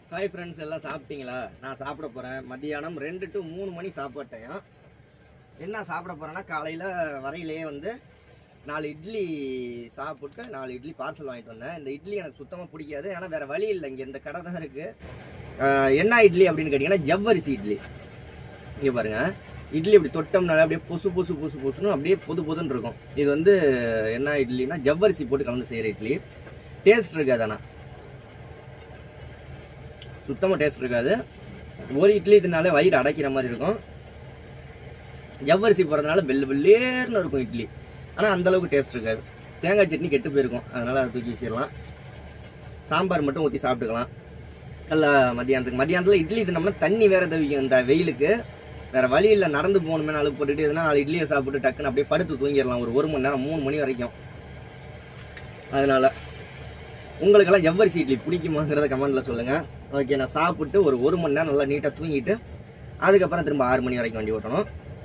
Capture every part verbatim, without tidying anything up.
Hi friends, எல்லாம் சாப்பிட்டீங்களா? நான் சாப்பிட போகிறேன். மத்தியானம் ரெண்டு டு மூணு மணி சாப்பிட்டேன். என்ன சாப்பிட போகிறேன்னா, காலையில் வரையிலேயே வந்து நாலு இட்லி சாப்பிட்டு நாலு இட்லி பார்சல் வாங்கிட்டு வந்தேன். இந்த இட்லி எனக்கு சுத்தமாக பிடிக்காது. ஏன்னா வேறு வழி இல்லை, இங்கே இந்த கடை தான் இருக்குது. என்ன இட்லி அப்படின்னு கேட்டிங்கன்னா, ஜவ்வரிசி இட்லி. இங்கே பாருங்கள், இட்லி இப்படி தொட்டோம்னால அப்படியே பொசு பொசு பொசு பொசுன்னு அப்படியே பொது பொதுன்னு இருக்கும். இது வந்து என்ன இட்லினா, ஜவ்வரிசி போட்டு கலந்து செய்கிற இட்லி. டேஸ்ட் இருக்காது, ஆனால் சுத்தமாக டேஸ்ட் இருக்காது. ஒரு இட்லி இதனால வயிறு அடைக்கிற மாதிரி இருக்கும். ஜவ்வரிசி போடுறதுனால வெள்ளை வெள்ளேர்னு இருக்கும் இட்லி, ஆனால் அந்தளவுக்கு டேஸ்ட் இருக்காது. தேங்காய் சட்னி கெட்டு போயிருக்கும், அதனால் அதை தூக்கி வச்சிடலாம். சாம்பார் மட்டும் ஊற்றி சாப்பிட்டுக்கலாம். நல்லா மத்தியானத்துக்கு மத்தியானத்தில் இட்லி தினம்னா தண்ணி வேறு தவிக்கும். இந்த வெயிலுக்கு வேறு வழி இல்லை, நடந்து போகணுமே நாலு போட்டுட்டு எதுனா நாலு இட்லியை சாப்பிட்டு டக்குன்னு அப்படியே படுத்து தூங்கிடலாம் ஒரு ஒரு மணி நேரம் மூணு மணி வரைக்கும். அதனால் உங்களுக்கெல்லாம் ஜவ்வரிசி இட்லி பிடிக்குமாங்கிறத கமெண்ட்டில் சொல்லுங்கள். ஓகே, நான் சாப்பிட்டு ஒரு ஒரு மணி நேரம் நல்லா நீட்டாக தூங்கிட்டு அதுக்கப்புறம் திரும்ப ஆறு மணி வரைக்கும் வண்டி ஓட்டணும்.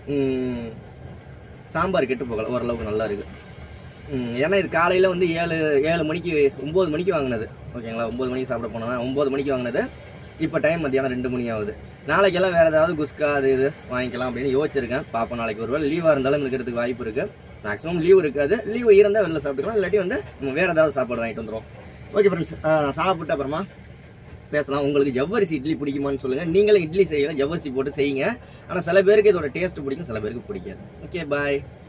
சாம்பார் கெட்டு போகலை, ஓரளவுக்கு நல்லா இருக்குது. ஏன்னா இது காலையில் வந்து ஏழு ஏழு மணிக்கு ஒம்பது மணிக்கு வாங்கினது. ஓகேங்களா, ஒம்பது மணிக்கு சாப்பிட போனோம்னா ஒம்பது மணிக்கு வாங்கினது. இப்போ டைம் மத்தியானம் ரெண்டு மணி ஆகுது. நாளைக்கெல்லாம் வேறு ஏதாவது குஸ்கா அது இது வாங்கிக்கலாம் அப்படின்னு யோசிச்சிருக்கேன். பார்ப்போம், நாளைக்கு ஒரு வேளை லீவாக இருந்தாலும் இருக்கிறதுக்கு வாய்ப்பு இருக்குது. மேக்ஸிமம் லீவ் இருக்காது. லீவ் இருந்தால் வெளில சாப்பிட்டுக்கலாம், இல்லாட்டி வந்து வேறு ஏதாவது சாப்பாடு வாங்கிட்டு வந்துடும். ஓகே ஃப்ரெண்ட்ஸ், நான் சாப்பிட்டு அப்புறமா பேசலாம். உங்களுக்கு ஜவ்வரிசி இட்லி பிடிக்குமான்னு சொல்லுங்கள். நீங்களும் இட்லி செய்யலாம், ஜவ்வரிசி போட்டு செய்யுங்க. ஆனால் சில பேருக்கு இதோட டேஸ்ட் பிடிக்கும், சில பேருக்கு பிடிக்காது. ஓகே, பாய்.